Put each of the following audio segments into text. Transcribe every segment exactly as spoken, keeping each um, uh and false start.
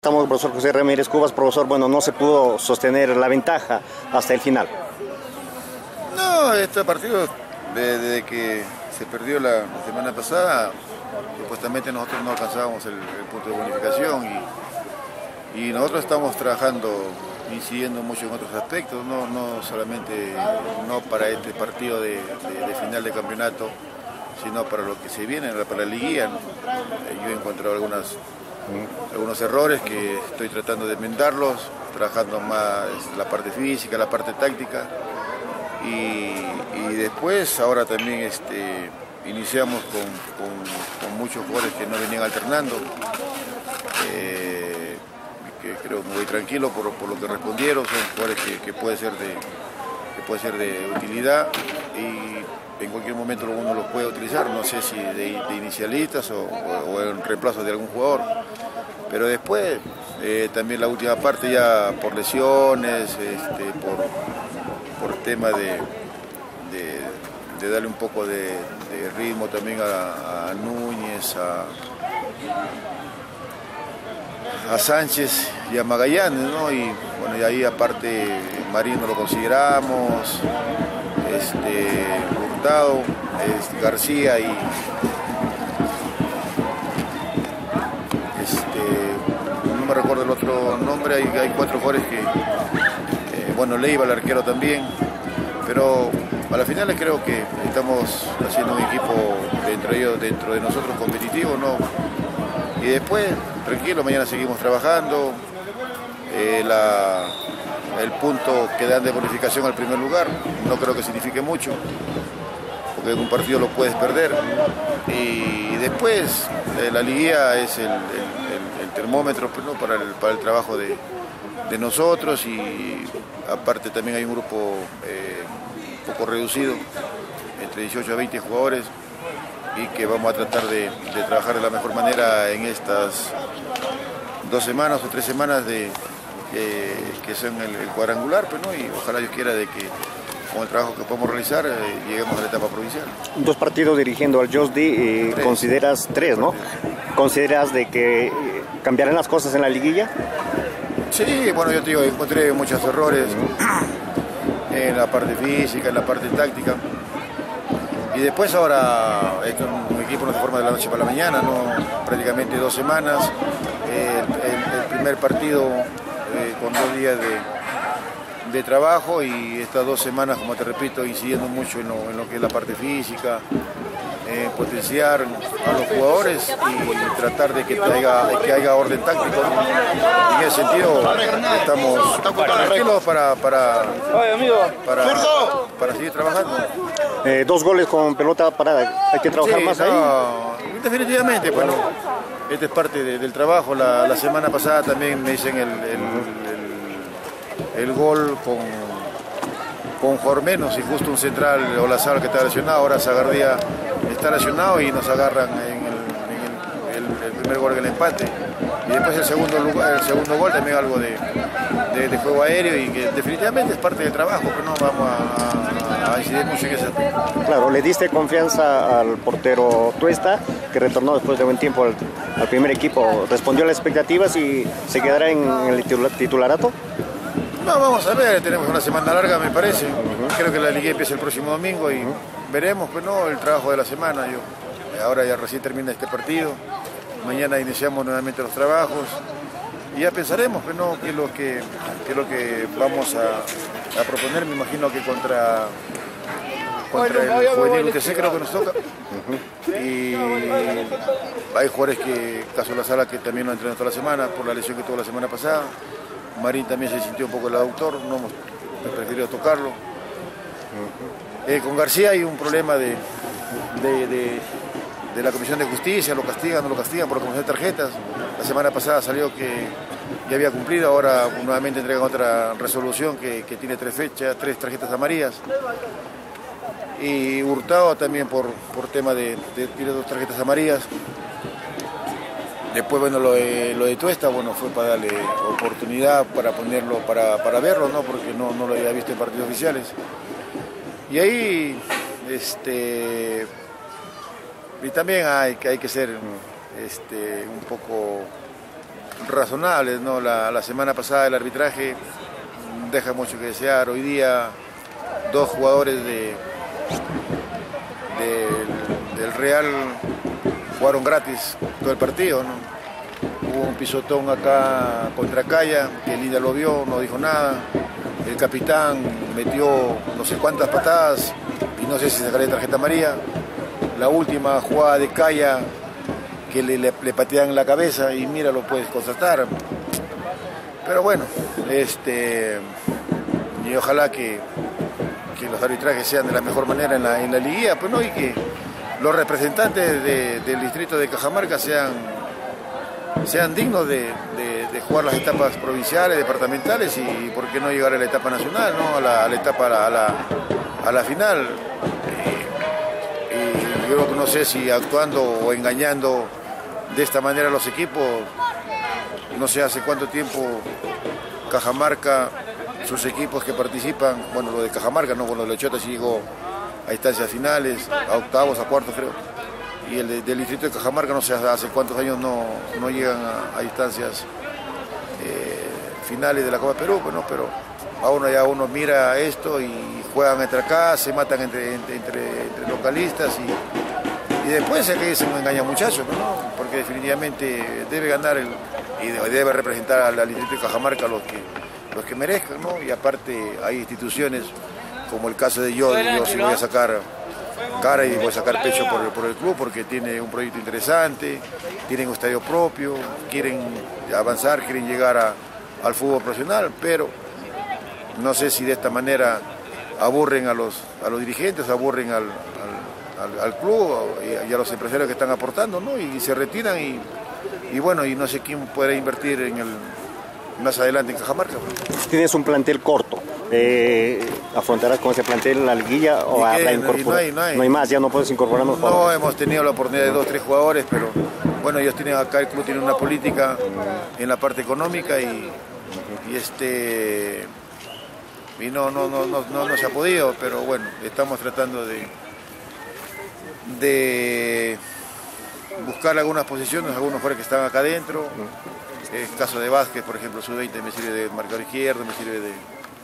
Estamos con el profesor José Ramírez Cubas. Profesor, bueno, no se pudo sostener la ventaja hasta el final. No, este partido, desde que se perdió la, la semana pasada, supuestamente nosotros no alcanzábamos el, el punto de bonificación y, y nosotros estamos trabajando, incidiendo mucho en otros aspectos, no, no solamente no para este partido de, de, de final de campeonato, sino para lo que se viene, para la liguilla, ¿no? Yo he encontrado algunas, algunos errores que estoy tratando de enmendarlos, trabajando más la parte física, la parte táctica. Y, y después, ahora también este, iniciamos con, con, con muchos jugadores que no venían alternando, eh, que creo que me voy tranquilo por, por lo que respondieron, son jugadores que, que, puede ser de, que puede ser de utilidad y en cualquier momento uno los puede utilizar, no sé si de, de inicialistas o, o, o en reemplazo de algún jugador, pero después eh, también la última parte ya por lesiones, este, por... por tema de, de, de darle un poco de, de ritmo también a, a Núñez, a, a Sánchez y a Magallanes, ¿no? Y bueno, y ahí aparte Marín no lo consideramos, este, Hurtado, este, García y este, no me recuerdo el otro nombre, hay, hay cuatro jugadores que bueno, Leiva, el arquero también, pero a la final creo que estamos haciendo un equipo dentro de, ellos, dentro de nosotros competitivo, ¿no? Y después, tranquilo, mañana seguimos trabajando, eh, la, el punto que dan de bonificación al primer lugar, no creo que signifique mucho, porque en un partido lo puedes perder, y después eh, la liguilla es el, el, el, el termómetro, pues, ¿no? para, el, para el trabajo de, de nosotros y aparte también hay un grupo eh, un poco reducido, entre dieciocho a veinte jugadores, y que vamos a tratar de, de trabajar de la mejor manera en estas dos semanas o tres semanas de, eh, que son el, el cuadrangular, pues, ¿no? Y ojalá Dios quiera de que con el trabajo que podemos realizar eh, lleguemos a la etapa provincial. Dos partidos dirigiendo al Josdi, eh, tres. Consideras tres, ¿no? ¿Consideras de que cambiarán las cosas en la liguilla? Sí, bueno, yo te digo, encontré muchos errores en la parte física, en la parte táctica. Y después ahora, esto, un equipo no se forma de la noche para la mañana, ¿no? Prácticamente dos semanas. Eh, el, el primer partido eh, con dos días de, de trabajo y estas dos semanas, como te repito, incidiendo mucho en lo, en lo que es la parte física, eh, potenciar a los jugadores y tratar de que haya, que haya orden táctico. En ese sentido estamos tranquilos para, para, para, para seguir trabajando. Eh, dos goles con pelota parada, hay que trabajar sí, más ahí. No, definitivamente, bueno, esta es parte de, del trabajo. La, la semana pasada también me dicen el, el, el, el gol con, con Jormenos y justo un central, Olazabal, que está lesionado, ahora Zagardía está lesionado y nos agarran en el, en el, el, el primer gol del empate. Y después el segundo, lugar, el segundo gol también algo de, de, de juego aéreo y que definitivamente es parte del trabajo, pero no vamos a, a, a incidir mucho en ese aspecto. Claro, le diste confianza al portero Tuesta, que retornó después de buen tiempo al, al primer equipo. ¿Respondió a las expectativas y se quedará en el titularato? No, vamos a ver, tenemos una semana larga, me parece. Uh-huh. Creo que la liga empieza el próximo domingo y uh-huh. veremos, pues no, el trabajo de la semana. Yo, ahora ya recién termina este partido, mañana iniciamos nuevamente los trabajos y ya pensaremos, pues no, qué es lo que, qué es lo que vamos a, a proponer. Me imagino que contra, contra el juvenil U T C creo que nos toca. Uh-huh. Y hay jugadores que, caso la sala, que también no entrenó toda la semana por la lesión que tuvo la semana pasada. Marín también se sintió un poco el aductor, no hemos preferido tocarlo. Uh-huh. eh, con García hay un problema de, de, de, de la Comisión de Justicia, lo castigan, no lo castigan por la Comisión de Tarjetas. La semana pasada salió que ya había cumplido, ahora nuevamente entregan otra resolución que, que tiene tres fechas, tres tarjetas amarillas. Y Hurtado también por, por tema de, de tiene dos tarjetas amarillas. Después, bueno, lo de, lo de Tuesta, bueno, fue para darle oportunidad para ponerlo, para, para verlo, ¿no? Porque no, no lo había visto en partidos oficiales. Y ahí, este, y también hay, hay que ser este, un poco razonables, ¿no? La, la semana pasada el arbitraje deja mucho que desear. Hoy día dos jugadores de, de, del Real jugaron gratis todo el partido, ¿no? Hubo un pisotón acá contra Calla, que Linda lo vio, no dijo nada. El capitán metió no sé cuántas patadas y no sé si sacaré tarjeta amarilla. La última jugada de Calla, que le, le, le patean la cabeza y mira, lo puedes constatar. Pero bueno, este, y ojalá que, que los arbitrajes sean de la mejor manera en la, en la liguilla, pues no, y que los representantes de, del distrito de Cajamarca sean, sean dignos de, de, de jugar las etapas provinciales, departamentales y por qué no llegar a la etapa nacional, ¿no? a, la, a la etapa, a la, a la final. Y, y yo no sé si actuando o engañando de esta manera a los equipos, no sé hace cuánto tiempo Cajamarca, sus equipos que participan, bueno, lo de Cajamarca, no, bueno, Lechota sí llegó a instancias finales, a octavos, a cuartos creo, y el de, del distrito de Cajamarca no sé hace cuántos años no, no llegan a, a instancias eh, finales de la Copa Perú, pues, ¿no? Pero a uno ya uno mira esto y juegan entre acá, se matan entre, entre, entre, entre localistas y, y después es que se engañan muchachos, ¿no? Porque definitivamente debe ganar el, y debe representar al, al distrito de Cajamarca los que, los que merezcan, ¿no? Y aparte hay instituciones como el caso de yo, yo sí voy a sacar cara y voy a sacar pecho por el, por el club porque tiene un proyecto interesante, tienen un estadio propio, quieren avanzar, quieren llegar a, al fútbol profesional, pero no sé si de esta manera aburren a los, a los dirigentes, aburren al, al, al, al club y, y a los empresarios que están aportando, ¿no? Y, y se retiran y, y bueno, y no sé quién podrá invertir en el, más adelante en Cajamarca. Tienes un plantel corto. Eh, ¿Afrontarás con ese plantel la liguilla o a la incorporación? No hay, no, hay. no hay más, ya no puedes incorporar más No, jugadores. hemos tenido la oportunidad de dos, tres jugadores, pero bueno, ellos tienen acá, el club tiene una política en la parte económica y, y este y no, no, no, no, no, no se ha podido, pero bueno, estamos tratando de de buscar algunas posiciones, algunos jugadores que están acá adentro. El caso de Vázquez, por ejemplo, sub veinte me sirve de marcador izquierdo, me sirve de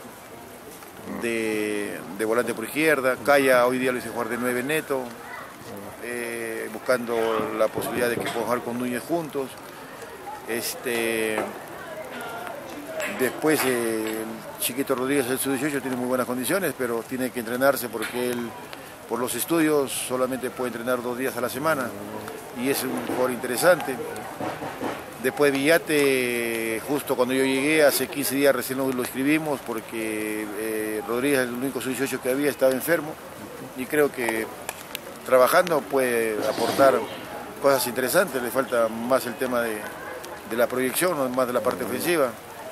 De, de volante por izquierda. Calla hoy día lo hice jugar de nueve neto, eh, buscando la posibilidad de que pueda jugar con Núñez juntos. Este, después eh, el Chiquito Rodríguez, el sub dieciocho, tiene muy buenas condiciones, pero tiene que entrenarse porque él, por los estudios, solamente puede entrenar dos días a la semana y es un jugador interesante. Después Villate, justo cuando yo llegué, hace quince días recién lo, lo escribimos porque eh, Rodríguez, el único sub dieciocho que había, estaba enfermo y creo que trabajando puede aportar cosas interesantes. Le falta más el tema de, de la proyección, no más de la parte ofensiva.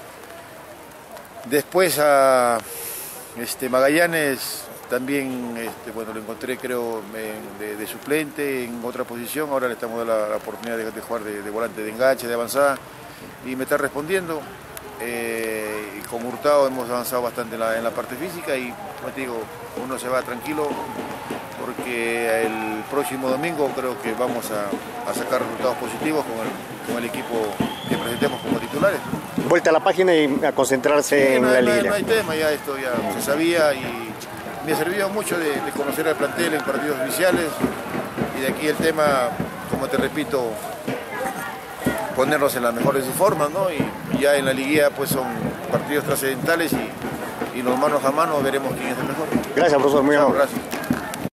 Después a este, Magallanes también, este, bueno, lo encontré creo en, de, de suplente en otra posición, ahora le estamos dando la, la oportunidad de, de jugar de, de volante de enganche, de avanzada y me está respondiendo. Eh, y con Hurtado hemos avanzado bastante en la, en la parte física y como te digo, uno se va tranquilo porque el próximo domingo creo que vamos a, a sacar resultados positivos con el, con el equipo que presentemos como titulares. Vuelta a la página y a concentrarse sí, en no, la no, liga. No hay tema, ya esto ya se sabía y me ha servido mucho de, de conocer al plantel en partidos oficiales y de aquí el tema, como te repito, ponerlos en la mejor de sus formas, ¿no? Y ya en la liguilla pues son partidos trascendentales y, y los manos a mano veremos quién es el mejor. Gracias, profesor, muy amable. Gracias.